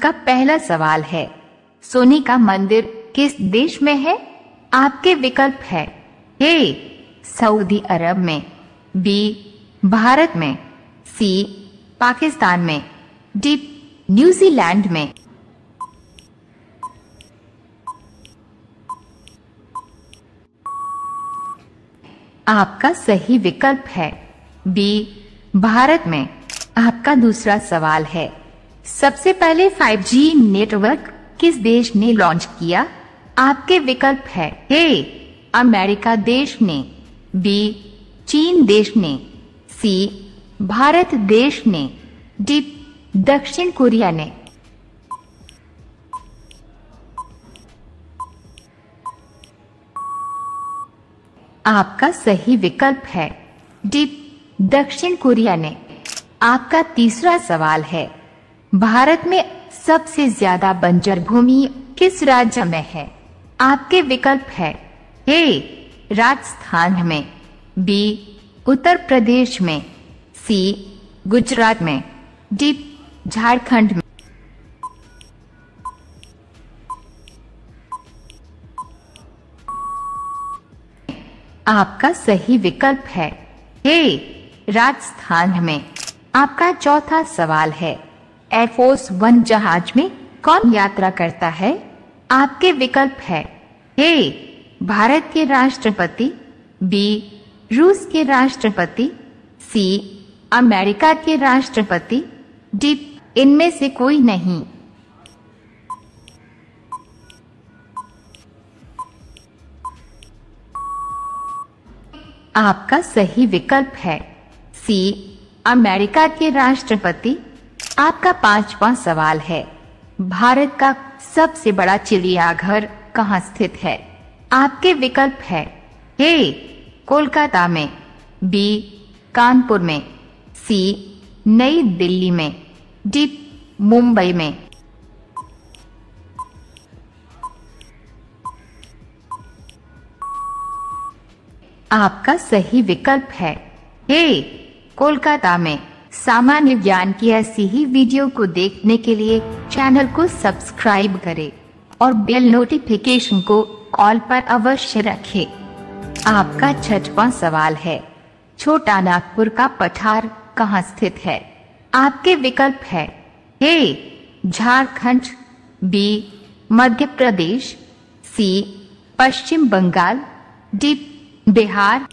आपका पहला सवाल है, सोने का मंदिर किस देश में है? आपके विकल्प है ए सऊदी अरब में, बी भारत में, सी पाकिस्तान में, डी न्यूजीलैंड में। आपका सही विकल्प है बी भारत में। आपका दूसरा सवाल है, सबसे पहले 5G नेटवर्क किस देश ने लॉन्च किया? आपके विकल्प है ए अमेरिका देश ने, बी चीन देश ने, सी भारत देश ने, डी दक्षिण कोरिया ने। आपका सही विकल्प है डी दक्षिण कोरिया ने। आपका तीसरा सवाल है, भारत में सबसे ज्यादा बंजर भूमि किस राज्य में है? आपके विकल्प है ए राजस्थान में, बी उत्तर प्रदेश में, सी गुजरात में, डी झारखंड में। आपका सही विकल्प है ए राजस्थान में। आपका चौथा सवाल है, एयरफोर्स 1 जहाज में कौन यात्रा करता है? आपके विकल्प है ए भारत के राष्ट्रपति, बी रूस के राष्ट्रपति, सी अमेरिका के राष्ट्रपति, डी इनमें से कोई नहीं। आपका सही विकल्प है सी अमेरिका के राष्ट्रपति। आपका पांचवा सवाल है, भारत का सबसे बड़ा चिड़ियाघर कहाँ स्थित है? आपके विकल्प है ए कोलकाता में, बी कानपुर में, सी नई दिल्ली में, डी मुंबई में। आपका सही विकल्प है ए कोलकाता में। सामान्य ज्ञान की ऐसी ही वीडियो को देखने के लिए चैनल को सब्सक्राइब करें और बेल नोटिफिकेशन को ऑल पर अवश्य रखें। आपका छठवां सवाल है, छोटा नागपुर का पठार कहाँ स्थित है? आपके विकल्प है A Jharkhand, B Madhya Pradesh, C Paschim Bangal, D Bihar.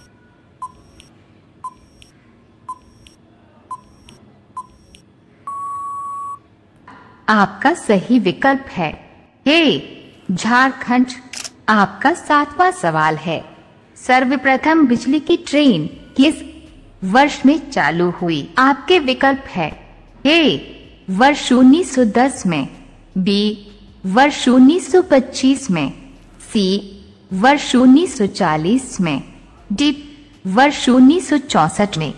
आपका सही विकल्प है ए झारखंड। आपका सातवां सवाल है, सर्वप्रथम बिजली की ट्रेन किस वर्ष में चालू हुई? आपके विकल्प है ए वर्ष 1910 में, बी वर्ष 1925 में, सी वर्ष 1940 में, डी वर्ष 1964 में।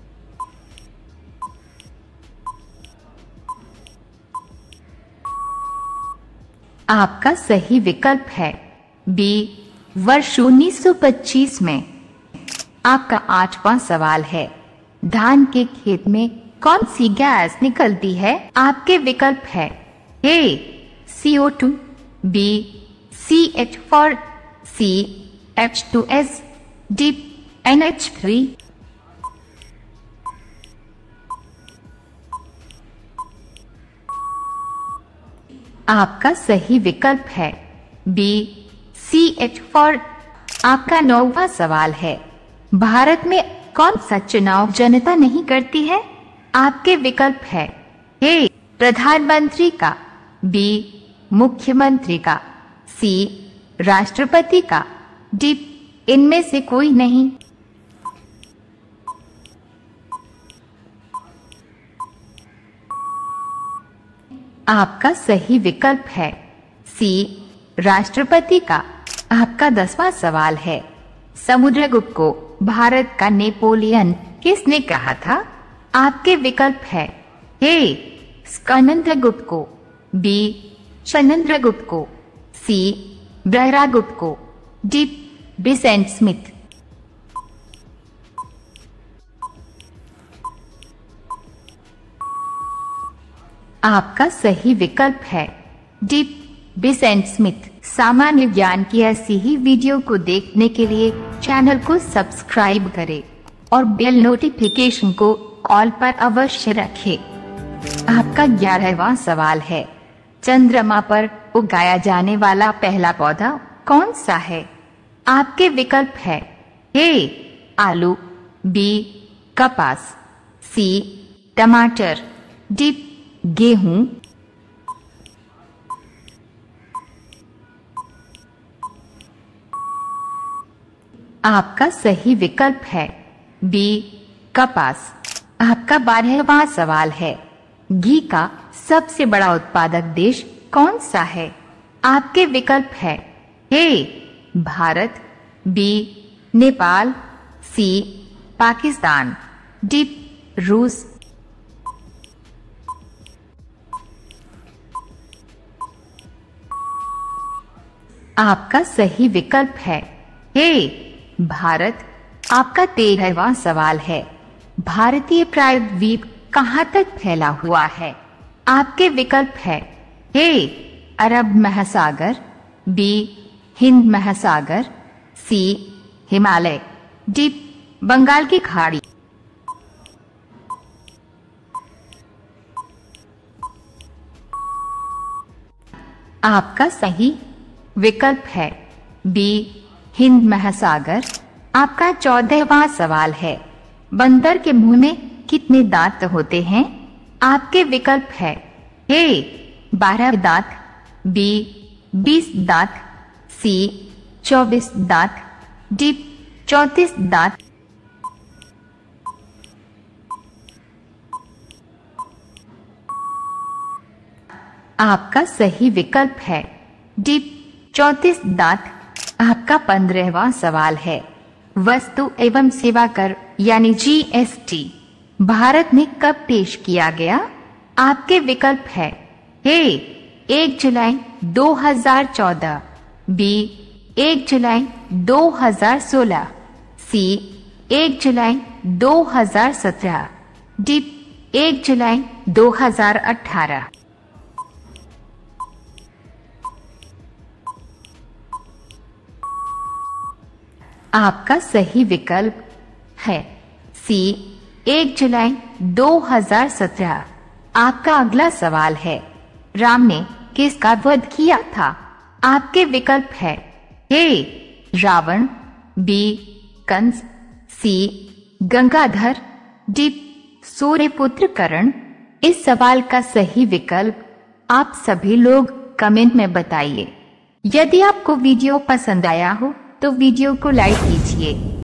आपका सही विकल्प है बी वर्ष 1925 में। आपका आठवां सवाल है, धान के खेत में कौन सी गैस निकलती है? आपके विकल्प है ए CO2, बी CH4, सी H2S, डी NH3। आपका सही विकल्प है बी CH4। आपका नौवां सवाल है, भारत में कौन सा चुनाव जनता नहीं करती है? आपके विकल्प है ए प्रधानमंत्री का, बी मुख्यमंत्री का, सी राष्ट्रपति का, डी इनमें से कोई नहीं। आपका सही विकल्प है सी राष्ट्रपति का। आपका 10वां सवाल है, समुद्रगुप्त को भारत का नेपोलियन किसने कहा था? आपके विकल्प है ए स्कंदरगुप्त को, बी चंद्रगुप्त को, सी ब्रहरागुप्त को, डी बिसेंट स्मिथ। आपका सही विकल्प है डी बिसेंट स्मिथ। सामान्य ज्ञान की ऐसी ही वीडियो को देखने के लिए चैनल को सब्सक्राइब करें और बेल नोटिफिकेशन को ऑल पर अवश्य रखें। आपका 11वां सवाल है, चंद्रमा पर उगाया जाने वाला पहला पौधा कौन सा है? आपके विकल्प है ए आलू, बी कपास, सी टमाटर, डी गेहूं। आपका सही विकल्प है बी कपास। आपका 12वां सवाल है, घी का सबसे बड़ा उत्पादक देश कौन सा है? आपके विकल्प है A Bharat, B Nepal, C Pakistan, D रूस। आपका सही विकल्प है ए भारत। आपका 13वां सवाल है, भारतीय प्रायद्वीप कहाँ तक फैला हुआ है? आपके विकल्प है ए अरब महासागर, बी हिंद महासागर, सी हिमालय, डी बंगाल की खाड़ी। आपका सही विकल्प है बी हिंद महासागर। आपका 14वां सवाल है, बंदर के मुंह में कितने दांत होते हैं? आपके विकल्प है ए 12 दांत, बी 20 दांत, सी 24 दांत, डी 34 दांत। आपका सही विकल्प है डी 34 दांत। आपका 15वां सवाल है, वस्तु एवं सेवा कर यानी जीएसटी भारत में कब पेश किया गया? आपके विकल्प है ए 1 जुलाई 2014, बी 1 जुलाई 2016, सी 1 जुलाई 2017, डी 1 जुलाई 2018। आपका सही विकल्प है सी 1 जुलाई 2017। आपका अगला सवाल है, राम ने किसका वध किया था? आपके विकल्प है A Ravan, B Kans, C Gangadhar, D Suryaputra Karna. इस सवाल का सही विकल्प आप सभी लोग कमेंट में बताइए। यदि आपको वीडियो पसंद आया हो तो वीडियो को लाइक कीजिए